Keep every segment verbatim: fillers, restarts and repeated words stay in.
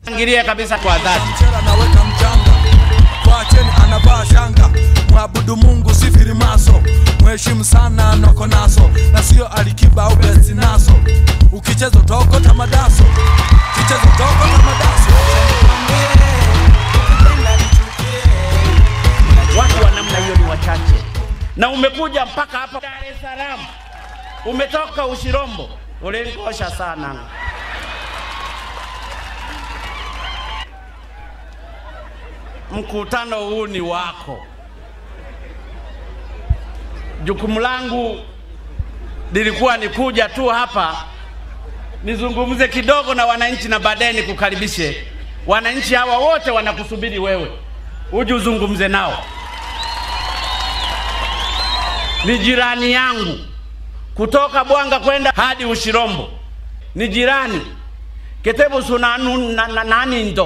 Angilia kabisa kwa dhati. Naweka mchanga. Wacheni anavaa shanga. Mwabudu Mungu sifiri maso. Mheshimu sana noko naso. Na sio Alikiba au besti naso. Ukichezo toko tamadaso. Ukichezo toko tamadaso. Watu wa namna hiyo ni wachache. Na umekuja mpaka hapa Dar es Salaam. Umetoka Ushirombo. Ulenikosha sana. Mkutano huu ni wako. Jukumu langu lilikuwa ni kuja tu hapa nizungumze kidogo na wananchi na baadaye nikukaribishe. Wananchi hawa wote wanakusubiri wewe uje uzungumze nao. Ni jirani yangu kutoka Bwanga kwenda hadi Ushirombo. Ni jirani. Ketebu sunanu na, na, nani ndo.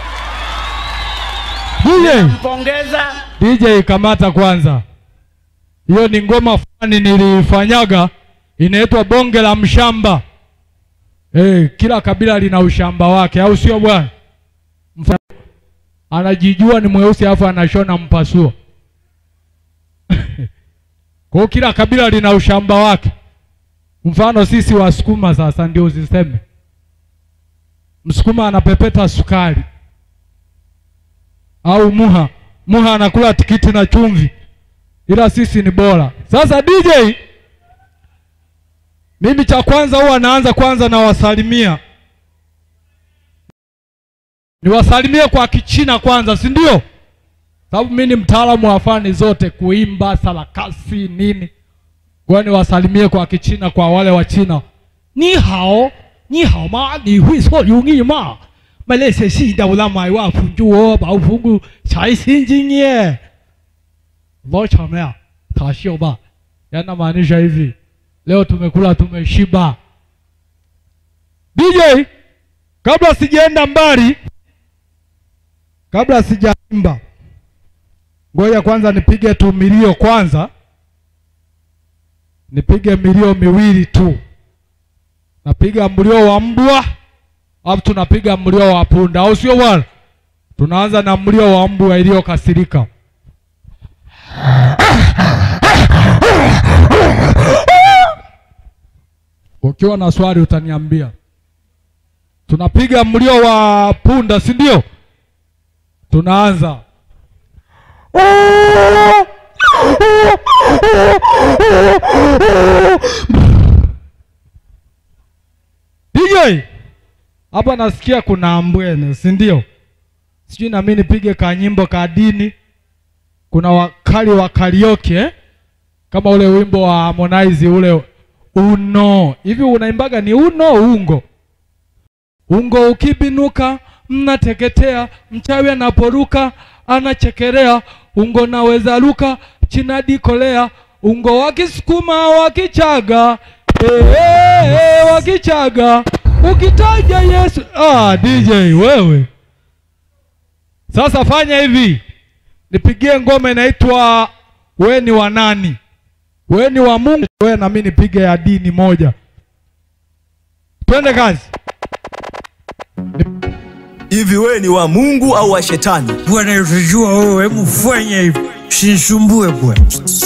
D J mpongeza. D J kamata kwanza. Hiyo ni ngoma fulani nilifanyaga inaitwa bonge la mshamba. Eh, kila kabila lina ushamba wake au sio bwana? Anajijua ni mweusi afu anashona mpasuo. Kwa kila kabila lina ushamba wake. Mfano sisi Wasukuma sasa ndio usiseme. Msukuma anapepeta sukari. Au muha, muha anakula tikiti na chumvi. Ila sisi ni bora. Sasa D J, mimi cha kwanza huwa naanza kwanza na wasalimia. Niwasalimie kwa Kichina kwanza, si ndio? Sababu mimi ni mtaalamu wa fani zote, kuimba, sarakasi, nini. Kwa ni wasalimie kwa Kichina kwa wale wa China. Ni hao, ni hao ma, ni hui so yungi ma. Malaysia si da wala mai wa funjuo, bao fungu, chai xin jing ye. Lo chamea, ta xiao ba. Yana maanisha hivi. Leo tumekula tumeshiba. D J, kabla sijaenda mbali, kabla sijaimba, ngoja kwanza nipige tu milio kwanza. Nipige milio miwili tu. Napiga mlio wa mbwa, hapo tunapiga mlio wa punda, au sio bwana? Tunaanza na mlio wa mbwa iliyokasirika. Ukiwa na swali utaniambia. Tunapiga mlio wa punda, si ndio? Tunaanza. D J, hapa nasikia kuna ambwene, si ndio? Sijui na mimi nipige ka nyimbo ka dini. Kuna wakali wa karaoke eh? Kama ule wimbo wa Harmonize ule uno. Hivi unaimbaga ni uno ungo. Ungo ukibinuka mnateketea, mchawi anaporuka anachekelea, ungo naweza luka chinadi kolea, ungo wakisukuma wakichaga, eh eh eh wakichaga, ukitaja Yesu. Ah D J wewe. Sasa fanya hivi. Nipigie ngoma inaitwa wewe ni wa nani? Wewe ni wa Mungu, wewe na mimi nipige ya dini moja. Twende kazi. Hivi wewe ni wa Mungu au wa shetani? Bwana unajua wewe mfanye hivi. Sinisumbue bwana.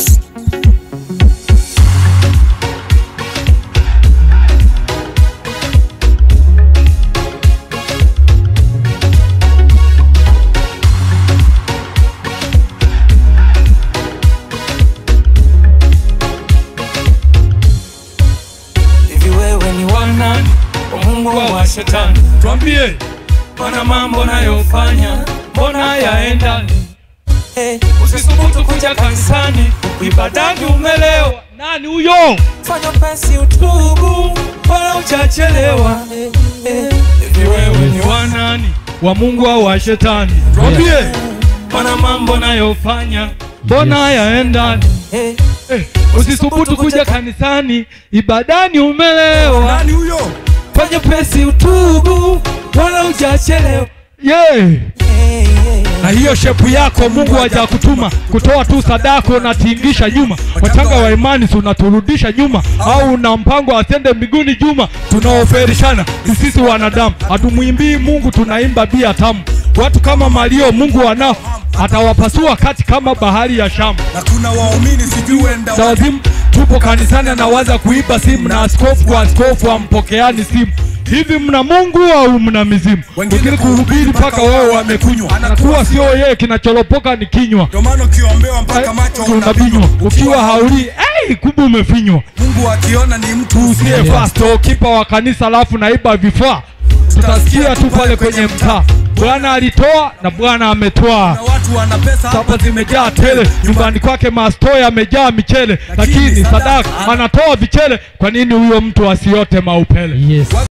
Hivi wewe ni wa nani? Wa Mungu au wa shetani? Tuambie. Mana mambo nayofanya mbona yaenda? Hey, usisubutu kuja kanisani, ibadani umelewa. Nani huyo? Fanya pesi utubu, wala hujachelewa. Hivi wewe ni wa nani? Wa Mungu au wa shetani? Tuambie. Mana mambo nayofanya mbona yaenda? hey, Eh, usisubutu kuja kanisani, ibadani umelewa. Nani huyo? Fanya pesi utubu, wala hujachelewa. Yeah. hey, hey. na hiyo shepu yako Mungu hajakutuma kutoa tu sadako na tingisha nyuma. Wachanga wa imani tunaturudisha nyuma, au una mpango asende mbinguni juma. Tunaoferishana ni sisi wanadamu, hatumuimbii Mungu, tunaimba bia tamu. Watu kama Mario Mungu wanao atawapasua kati kama bahari ya Shamu. Na kuna waumini sijui enda Sawazimu tupo kanisani na waza kuiba simu, na askofu kwa askofu ampokeani simu. Hivi mna Mungu au mna mizimu? Wengine kuhubiri paka wao wamekunywa, anakuwa sio yeye, kinacholopoka ni kinywa. Ndio maana ukiombewa mpaka macho unabinywa, ukiwa hauli eh kubu umefinywa. Mungu akiona ni mtu usiye fasto kipa wa kanisa alafu naiba vifaa. Tutasikia tu pale kwenye mtaa, Bwana alitoa na Bwana ametoa. Na watu wana pesa hapa zimejaa tele, nyumbani kwake mastoya yamejaa michele, lakini sadaka anatoa vichele. Kwa nini huyo mtu asiote maupele? Yes.